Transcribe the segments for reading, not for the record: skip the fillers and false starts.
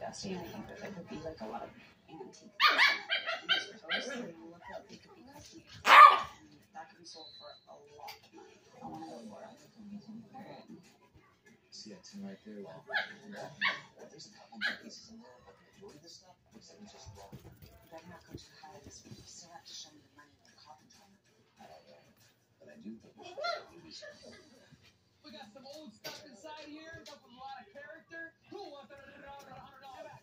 disgusting. I think that there could be like a lot of antique things in this photos. They look like they could be custom, and that could be sold for a lot of money. I want to go for it. See that tin right there? There's a couple of pieces in there, but the majority of the stuff looks like it's just raw. You better not go too high on this one. You still have to show me the money in the coffin drum. I don't know, but I do think we should get movies. We got some old stuff inside here, stuff with a lot of character. Who wants $100 back?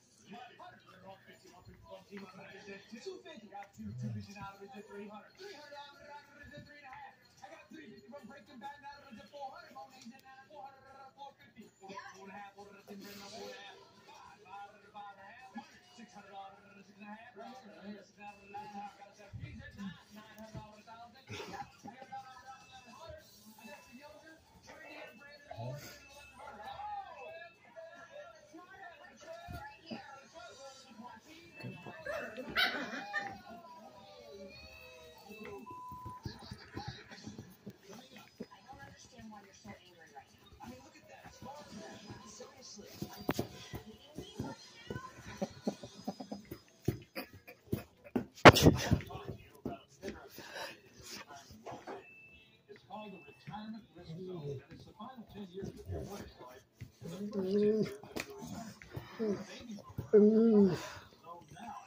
250. Got two vision out of it, 300. $300 out of it, 3.5. I got 350 from Breaking Bad out of it, 400. More names in that, 400, 450. 4.5, 4.5, 4.5. $500, 600, 6.5. Right here, 600. I got a set of keys at $900, 1,000. I got It's called the retirement risk zone, and it's the final 10 years of your work life. The first 10 years of your retirement. Baby boomers are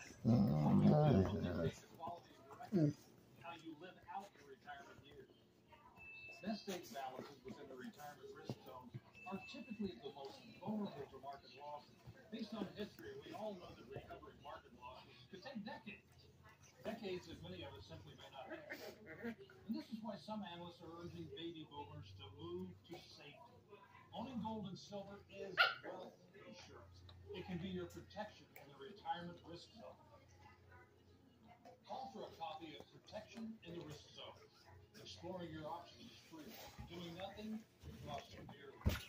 how you live out your retirement years. Nest egg balances within the retirement risk zone are typically the most vulnerable to market losses. Based on history, we all know that recovering market losses could take decades. Decades that many of us simply may not have. And this is why some analysts are urging baby boomers to move to safety. Owning gold and silver is wealth insurance. It can be your protection in the retirement risk zone. Call for a copy of Protection in the Risk Zone. Exploring your options is free. Doing nothing could cost you dearly.